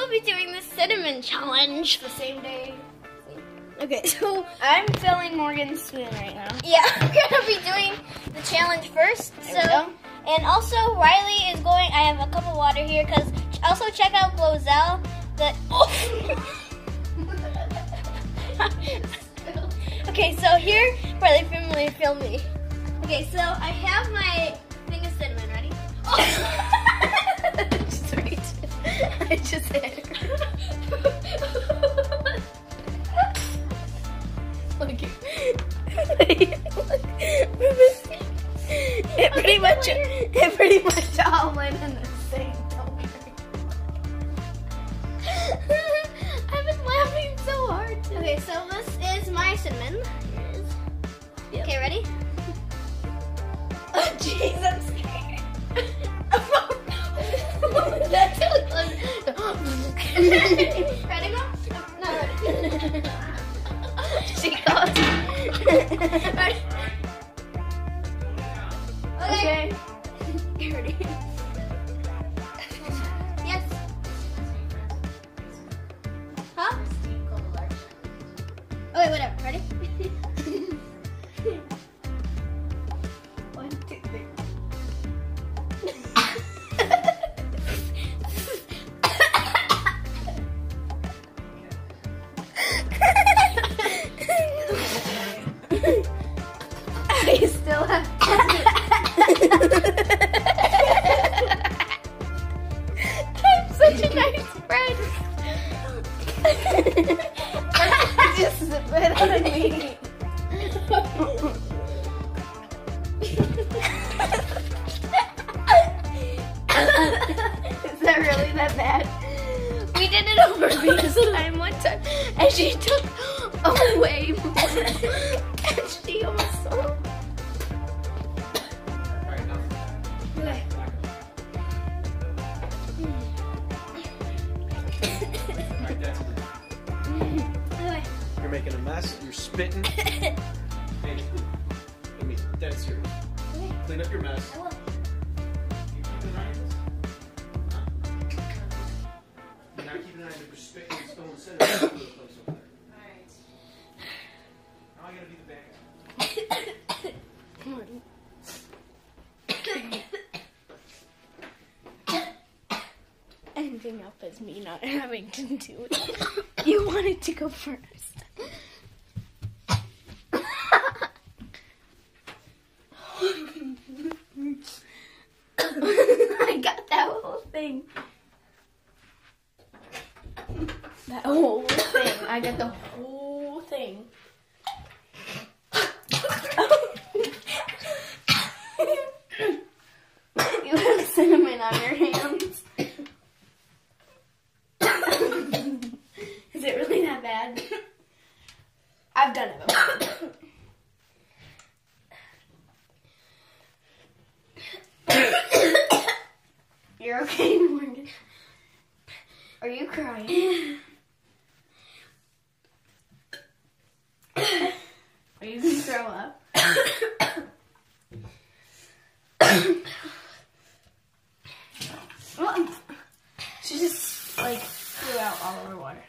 will be doing the cinnamon challenge. The same day. Okay, so I'm filling Morgan's spoon right now. yeah, I'm gonna be doing the challenge first. There we go. And also Riley is going. I have a cup of water here because also check out Glozell. Okay, so here, Riley, film me. Okay, so I have my thing of cinnamon ready. Sorry, I just hit her. Look at it pretty much all went in the same. Don't worry. I've been laughing so hard. Okay, so this is my cinnamon. Here it is. Yep. Okay, ready? Oh jeez, I'm scared. That's so close. Ready, go? No, ready. She goes. Okay. You ready? Yes. Huh? Okay, whatever. Ready? 1, 2, 3. I still have I'm such a nice friend. Just spit on me. Is that really that bad? We did it over FaceTime one time, and she took away more, and she almost saw. Okay. Okay. You're making a mess. You're spitting. Hey, I mean, dead serious. Clean up your mess. I will. You keep an eye on this? Huh? You're not keeping an eye on it. You're spitting and stone cinnamon all over the place over there. Alright. Now I gotta be the bad guy. Ending up as me not having to do it. You wanted to go first. I got that whole thing. That whole thing. I got the whole thing. You have cinnamon on your hands. Is it really that bad? I've done it before. You're okay, Morgan? Are you crying? Are you gonna throw up? Well, she just like threw out all of her water.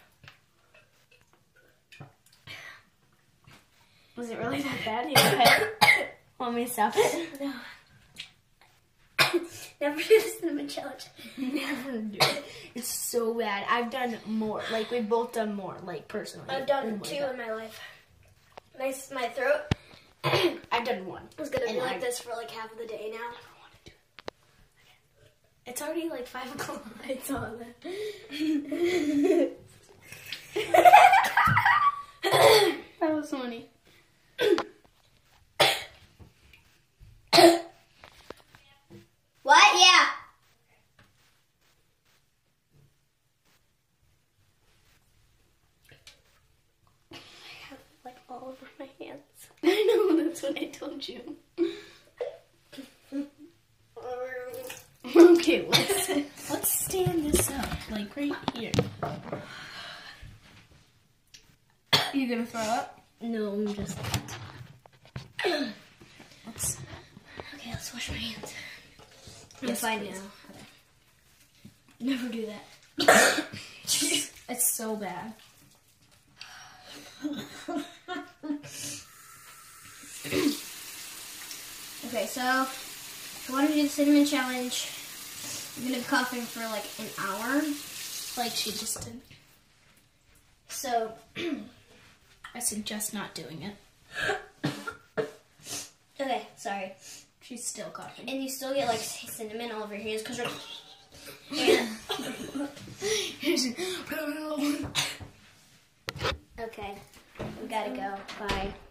Was it really that bad? You okay? Want me to stop it? No. Never do the cinnamon challenge. Never do it. It's so bad. I've done more. Like, we've both done more, like, personally. I've done Oh my 2 God. in my life. My throat I've done 1. was gonna be And like I this for like half of the day now. never want to do it. It's already like 5 o'clock. I saw that. That was funny. What? Yeah. I have like all over my hands. I know, that's what I told you. Okay, let's stand this up, like right here. You gonna throw up? No, I'm just. Let's. Okay, let's wash my hands. I'm fine now. Never do that. so bad. Okay, so if you want to do the cinnamon challenge, you're gonna be coughing for like an hour. Like she just did. So I suggest not doing it. okay, sorry. She's still coughing. And you still get like cinnamon all over your hands because you're. And, okay, we gotta go. Bye.